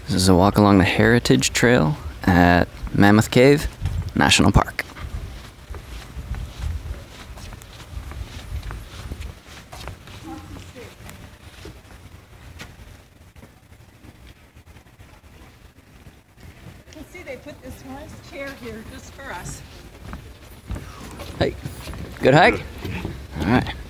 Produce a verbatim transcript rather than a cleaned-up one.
This is a walk along the Heritage Trail at Mammoth Cave National Park. You can see they put this nice chair here just for us. Hey, good hike? All right.